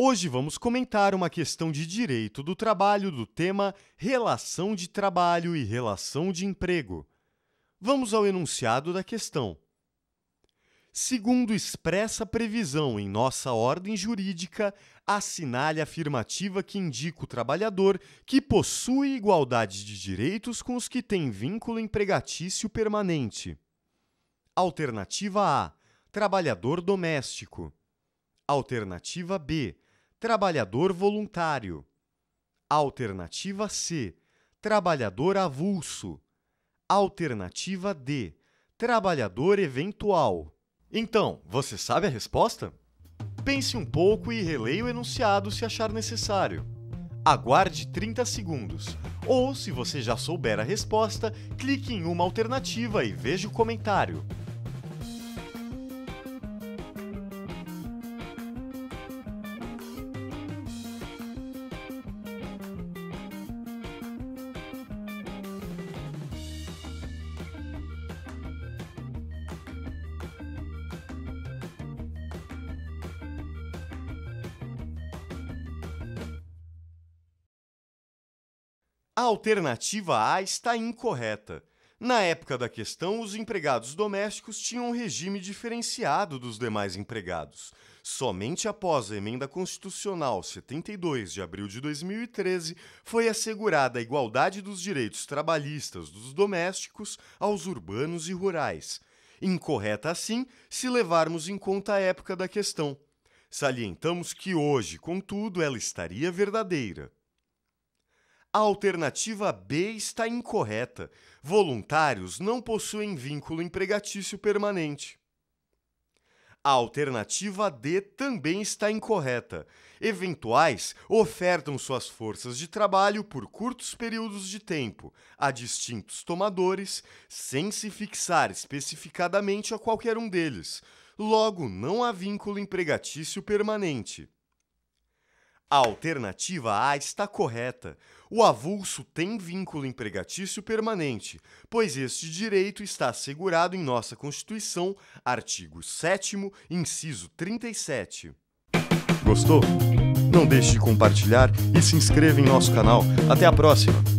Hoje vamos comentar uma questão de direito do trabalho do tema relação de trabalho e relação de emprego. Vamos ao enunciado da questão. Segundo expressa previsão em nossa ordem jurídica, assinale a afirmativa que indica o trabalhador que possui igualdade de direitos com os que têm vínculo empregatício permanente. Alternativa A, trabalhador doméstico. Alternativa B, trabalhador voluntário. Alternativa C, trabalhador avulso. Alternativa D, trabalhador eventual. Então, você sabe a resposta? Pense um pouco e releia o enunciado se achar necessário. Aguarde 30 segundos. Ou, se você já souber a resposta, clique em uma alternativa e veja o comentário. A alternativa A está incorreta. Na época da questão, os empregados domésticos tinham um regime diferenciado dos demais empregados. Somente após a Emenda Constitucional 72 de abril de 2013 foi assegurada a igualdade dos direitos trabalhistas dos domésticos aos urbanos e rurais. Incorreta, assim, se levarmos em conta a época da questão. Salientamos que hoje, contudo, ela estaria verdadeira. A alternativa B está incorreta. Voluntários não possuem vínculo empregatício permanente. A alternativa D também está incorreta. Eventuais ofertam suas forças de trabalho por curtos períodos de tempo a distintos tomadores, sem se fixar especificadamente a qualquer um deles. Logo, não há vínculo empregatício permanente. A alternativa A está correta. O avulso tem vínculo empregatício permanente, pois este direito está assegurado em nossa Constituição, artigo 7º, inciso 37. Gostou? Não deixe de compartilhar e se inscreva em nosso canal. Até a próxima!